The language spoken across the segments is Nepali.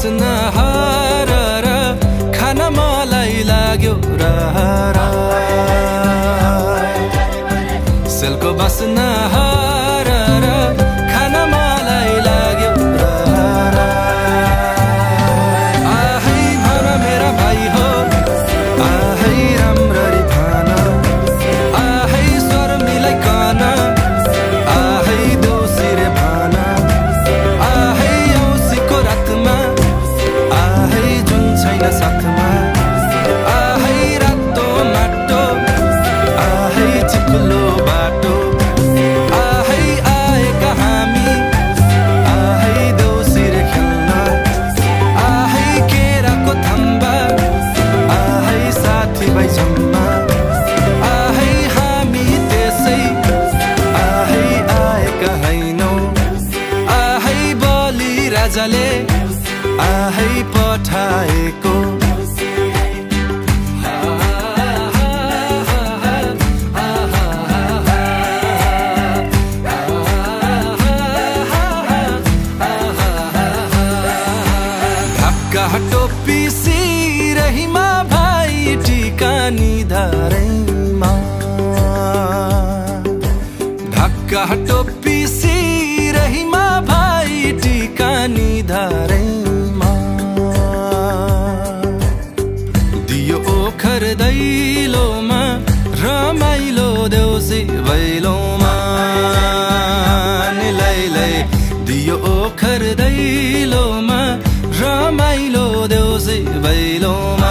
बस्न हर खान मलाई लाग्यो रहर सेलको बस्न हर खान मलाई लाग्यो रहर आहै भन मेरा भाइ हो आहै राम्ररी भन आहै स्वर मिलाइकन आहै दोस्रो भन आहै औँसीको रातमा आहै जुन छैन साथमा आहै रातो माटो आहै चिप्लो बाटो आहै आएका हामी आहै देउसिरे खेल्न आहै केराको थम्बा आहै साथीभाइ जम्मा आहै हामी त्यसै आहै आएका हैनौँ आहै बलि राजाले आहै पठाएको टोपी सिरहीमा भाइ टिकानी धारैमा ढाका टोपी सिरहीमा भाइ टिकानी धारैमा दियो ओखर दैलोमा रमाइलो देउसी भैलोमा निलैलै दियो ओखर दैलोमा रमाइलो देउसी भैलोमा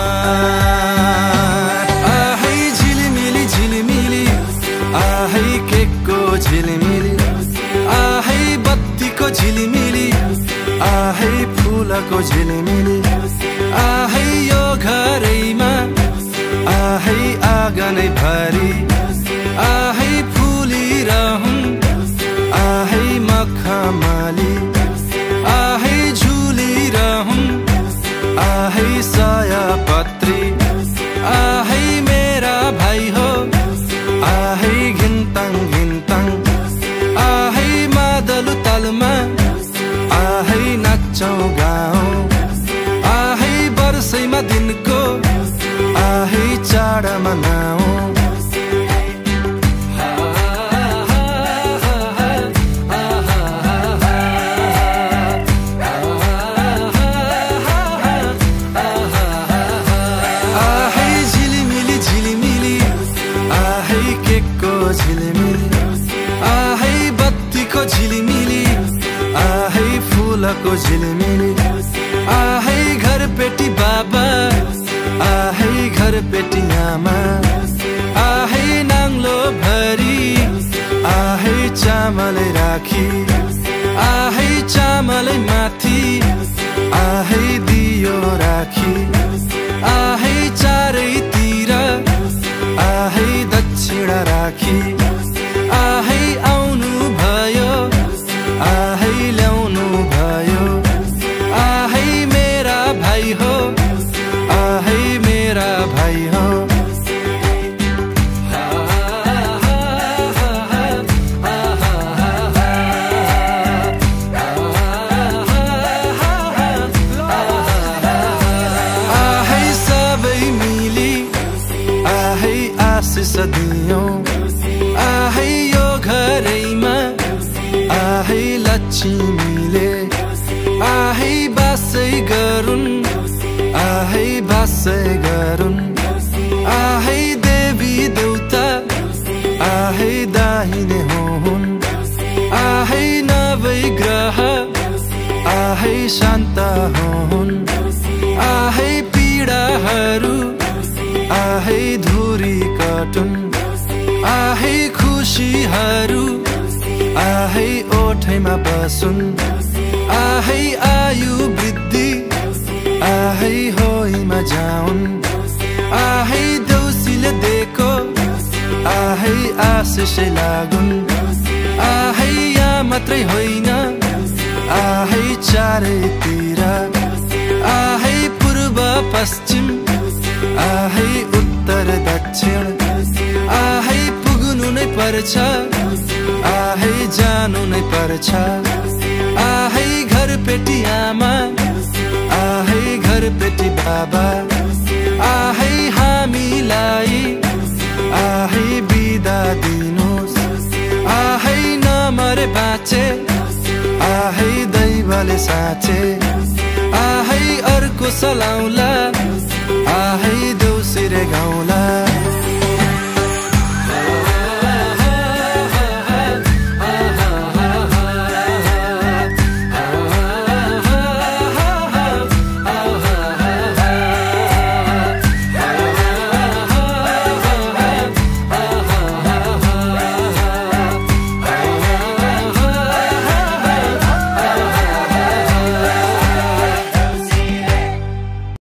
आहै झिलिमिली झिलिमिली आहै केकको झिलिमिली आहै बत्तीको झिलिमिली आहै फुलको झिलिमिली आहै यो घरैमा आहै आँगनै भरि आहै फुलिरहँ आहै मखमली आहै झुलिरहँ आहै सयपत्री आहै मेरा भाइ हो आहै घिन्ताङ घिन्ताङ आहै मादलु तालमा आहै नाच्छौँ गाउँ आहै वर्षैमा दिनको आहै चाड मनाउँ आहै बत्तीको झिलिमिली आहै फुलको झिलिमिली आहै घरपेटी बाबा आहै घरपेटी आमा आहै नाङ्लो भरी आहै चामलै राखी आहै चामलै माथि आहै दियो राखी आहै चारैतिर आहै दक्षिणा राखी आहै आउनु भयो आहै ल्याउनु भयो आहै मेरा भाइ हो आहै मेरा भाइ हो आहै सबै मिली आहै आशिष दियौँ आहै यो घरैमा आहै लक्ष्मीले आहै बासै गरुन् आहै बासै गरुन् आहै देवी देउता आहै दाहिने हुन् आहै नवै ग्रह आहै शान्त हुन् आहै पीडाहरू आहै धुरी कटुन् आहै खुसीहरू आहै ओठैमा बसुन् आहै आयु वृद्धि आहै होइमा जाउन् आहै देउसीले दिएको आहै आशिष लागुन् आहै यहाँ मात्रै होइन आहै चारैतिर आहै पूर्व पश्चिम आहै उत्तर दक्षिण आहै पुग्नु नै पर्छ आहै जानु नै पर्छ आहै घरपेटी आमा बाबा आहै हामीलाई आहै बिदा दिनुस् आहै नमरे बाँचे आहै दैवले साँचे आहै अर्को सलाउला आहै देउसिरे गाउँला